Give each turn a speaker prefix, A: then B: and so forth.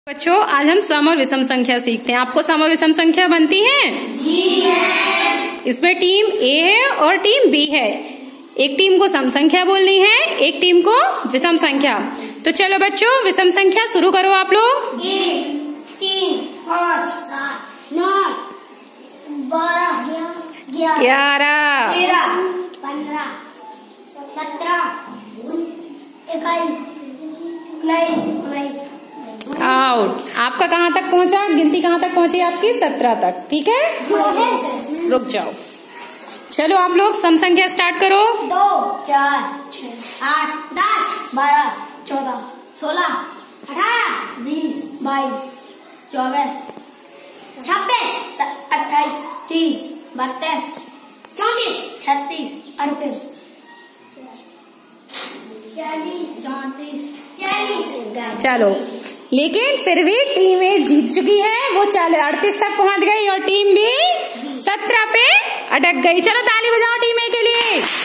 A: बच्चों, आज हम सम और विषम संख्या सीखते हैं। आपको सम और विषम संख्या बनती है?
B: जी है।
A: इसमें टीम ए है और टीम बी है। एक टीम को सम संख्या बोलनी है, एक टीम को विषम संख्या। तो चलो बच्चों, विषम संख्या शुरू करो आप लोग।
B: 1, 3, 5, 7, 9, 12,
A: 11,
B: 13, 15, 17, 21, 19।
A: आउट। आपका कहाँ तक पहुँचा? गिनती कहाँ तक पहुँची आपकी? 17 तक। ठीक है, रुक जाओ। चलो आप लोग सम संख्या स्टार्ट करो।
B: 2, 4, 6, 8, 10, 12, 14, 16, 18, 20, 22, 24, 26, 28, 30, 32, 34, 36, 38, 40, 40।
A: चलो, लेकिन फिर भी टीम ए जीत चुकी है। वो 38 तक पहुंच गई और टीम बी 17 पे अटक गई। चलो ताली बजाओ टीम ए के लिए।